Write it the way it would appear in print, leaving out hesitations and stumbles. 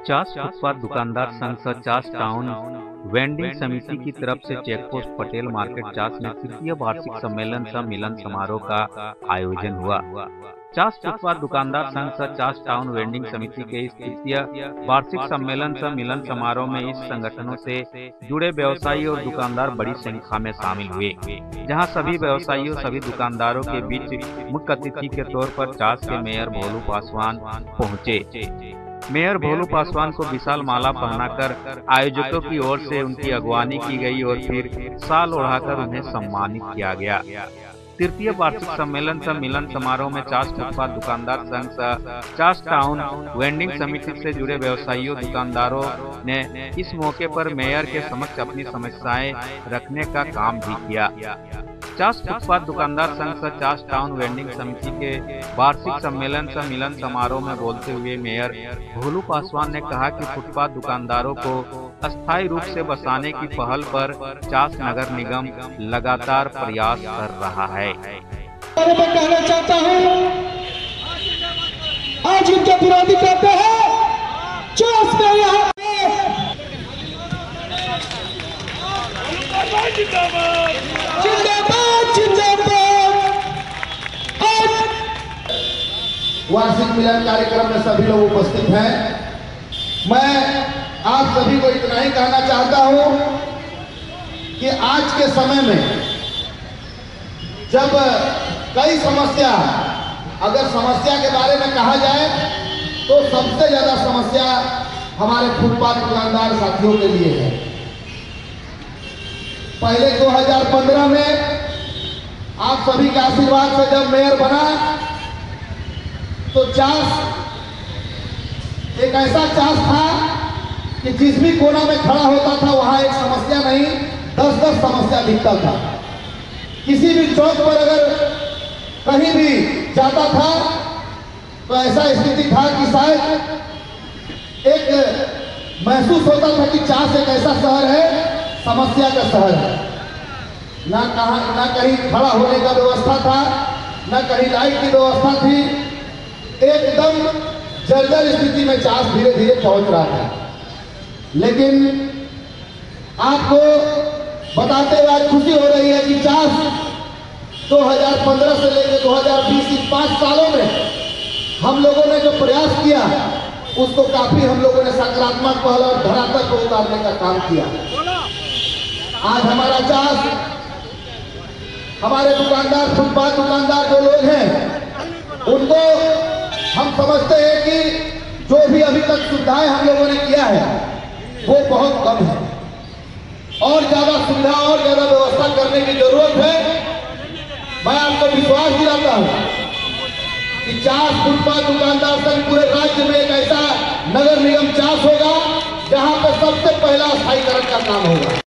Chas footpath दुकानदार संघ सह चास टाउन वेंडिंग समिति की तरफ से चेकपोस्ट पटेल मार्केट चास में तृतीय वार्षिक सम्मेलन सह मिलन समारोह का आयोजन हुआ। चास फुटपाथ दुकानदार संघ सह चास टाउन वेंडिंग समिति के इस तृतीय वार्षिक सम्मेलन सह मिलन समारोह में इस संगठनों से जुड़े व्यवसायी और दुकानदार बड़ी संख्या में शामिल हुए, जहां सभी व्यवसायियों सभी दुकानदारों के बीच मुख्य अतिथि के तौर पर चास के मेयर भोलू पासवान पहुंचे। मेयर भोलू पासवान को विशाल माला पहनाकर आयोजकों की ओर से उनकी अगवानी की गई और फिर शाल ओढ़ाकर उन्हें सम्मानित किया गया। तृतीय वार्षिक सम्मेलन सह मिलन समारोह में चास फुटपाथ दुकानदार संघ सह चास टाउन वेंडिंग समिति से जुड़े व्यवसायियों दुकानदारों ने इस मौके पर मेयर के समक्ष अपनी समस्याएं रखने का काम भी किया। चास फुटपाथ दुकानदार संघ सह चास टाउन वेंडिंग समिति के वार्षिक सम्मेलन सह मिलन समारोह में बोलते हुए मेयर भोलू पासवान ने कहा कि फुटपाथ दुकानदारों को अस्थायी रूप से बसाने की पहल पर चास नगर निगम लगातार प्रयास कर रहा है। मैं कहना चाहता हूँ, आज इनके विरोधी कहते हैं चास में यहाँ वार्षिक मिलन कार्यक्रम में सभी लोग उपस्थित हैं। मैं आप सभी को इतना ही कहना चाहता हूं कि आज के समय में जब कई समस्या, अगर समस्या के बारे में कहा जाए तो सबसे ज्यादा समस्या हमारे फुटपाथ दुकानदार साथियों के लिए है। पहले 2015 में आप सभी के आशीर्वाद से जब मेयर बना तो चास एक ऐसा चास था कि जिस भी कोना में खड़ा होता था वहां एक समस्या नहीं 10-10 समस्या दिखता था। किसी भी चौक पर अगर कहीं भी जाता था तो ऐसा स्थिति था कि शायद एक महसूस होता था कि चास एक ऐसा शहर है, समस्या का शहर है। ना कहीं खड़ा होने का व्यवस्था था, ना कहीं लाइट की व्यवस्था थी। एकदम जर्जर स्थिति में चास धीरे धीरे पहुंच रहा था। लेकिन आपको बताते हुए आज खुशी हो रही है कि चास 2015 से लेकर 2020 इस 5 सालों में हम लोगों ने जो प्रयास किया उसको काफी हम लोगों ने सकारात्मक पहल और धरातल को उतारने का काम किया। आज हमारा चास, हमारे दुकानदार, फुटपाथ दुकानदार जो लोग हैं उनको हम समझते हैं कि जो भी अभी तक सुविधाएं हम लोगों ने किया है वो बहुत कम है और ज्यादा सुविधा और ज्यादा व्यवस्था करने की जरूरत है। मैं आपको विश्वास दिलाता हूं कि चास फुटपाथ दुकानदार संघ पूरे राज्य में एक ऐसा नगर निगम चास होगा जहां पर सबसे पहला स्थायीकरण का काम होगा।